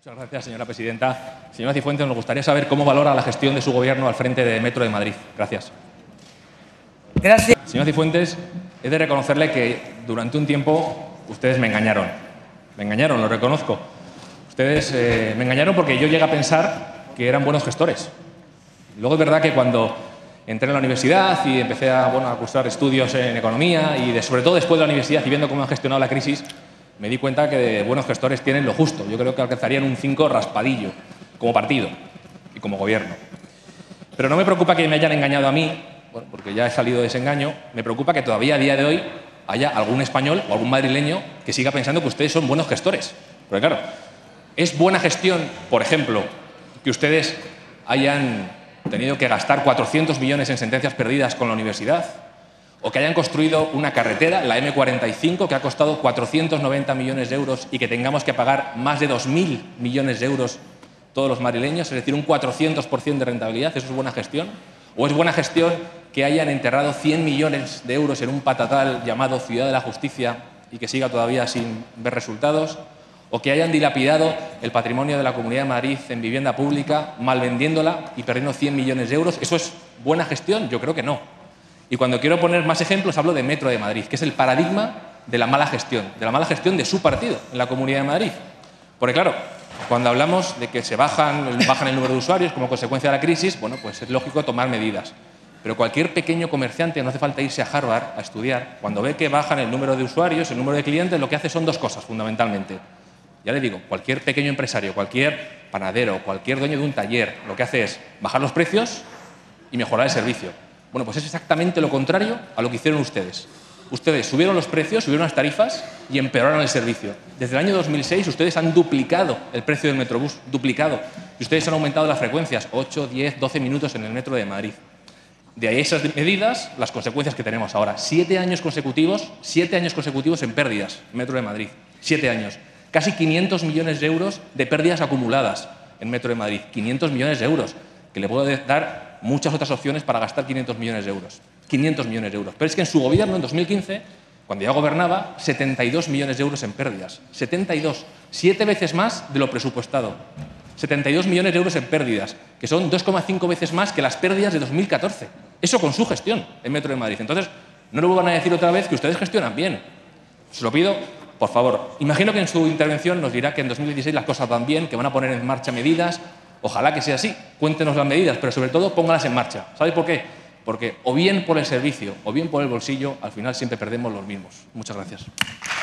Muchas gracias, señora presidenta. Señora Cifuentes, nos gustaría saber cómo valora la gestión de su Gobierno al frente de Metro de Madrid. Gracias. Gracias. Señora Cifuentes, he de reconocerle que durante un tiempo ustedes me engañaron. Me engañaron, lo reconozco. Ustedes me engañaron porque yo llegué a pensar que eran buenos gestores. Luego es verdad que cuando entré en la universidad y empecé a cursar estudios en economía y sobre todo después de la universidad y viendo cómo han gestionado la crisis, me di cuenta que de buenos gestores tienen lo justo. Yo creo que alcanzarían un 5 raspadillo como partido y como Gobierno. Pero no me preocupa que me hayan engañado a mí, porque ya he salido de ese engaño. Me preocupa que todavía a día de hoy haya algún español o algún madrileño que siga pensando que ustedes son buenos gestores. Porque claro, es buena gestión, por ejemplo, que ustedes hayan tenido que gastar 400 millones en sentencias perdidas con la universidad, o que hayan construido una carretera, la M45, que ha costado 490 millones de euros y que tengamos que pagar más de 2.000 millones de euros todos los madrileños, es decir, un 400% de rentabilidad. ¿Eso es buena gestión? ¿O es buena gestión que hayan enterrado 100 millones de euros en un patatal llamado Ciudad de la Justicia y que siga todavía sin ver resultados? ¿O que hayan dilapidado el patrimonio de la Comunidad de Madrid en vivienda pública, malvendiéndola y perdiendo 100 millones de euros? ¿Eso es buena gestión? Yo creo que no. Y cuando quiero poner más ejemplos hablo de Metro de Madrid, que es el paradigma de la mala gestión de su partido en la Comunidad de Madrid. Porque claro, cuando hablamos de que se bajan el número de usuarios como consecuencia de la crisis, bueno, pues es lógico tomar medidas. Pero cualquier pequeño comerciante, no hace falta irse a Harvard a estudiar, cuando ve que bajan el número de usuarios, el número de clientes, lo que hace son dos cosas fundamentalmente. Ya le digo, cualquier pequeño empresario, cualquier panadero, cualquier dueño de un taller, lo que hace es bajar los precios y mejorar el servicio. Bueno, pues es exactamente lo contrario a lo que hicieron ustedes. Ustedes subieron los precios, subieron las tarifas y empeoraron el servicio. Desde el año 2006 ustedes han duplicado el precio del Metrobús, duplicado. Y ustedes han aumentado las frecuencias, 8, 10, 12 minutos en el Metro de Madrid. De ahí esas medidas, las consecuencias que tenemos ahora. 7 años consecutivos en pérdidas, Metro de Madrid. 7 años. Casi 500 millones de euros de pérdidas acumuladas en Metro de Madrid. 500 millones de euros, que le puedo dar muchas otras opciones para gastar 500 millones de euros. 500 millones de euros. Pero es que en su Gobierno, en 2015, cuando ya gobernaba, 72 millones de euros en pérdidas. 72. 7 veces más de lo presupuestado. 72 millones de euros en pérdidas, que son 2,5 veces más que las pérdidas de 2014. Eso con su gestión en Metro de Madrid. Entonces, no le vuelvan a decir otra vez que ustedes gestionan bien. Se lo pido, por favor. Imagino que en su intervención nos dirá que en 2016 las cosas van bien, que van a poner en marcha medidas. Ojalá que sea así. Cuéntenos las medidas, pero sobre todo póngalas en marcha. ¿Sabéis por qué? Porque o bien por el servicio o bien por el bolsillo, al final siempre perdemos los mismos. Muchas gracias.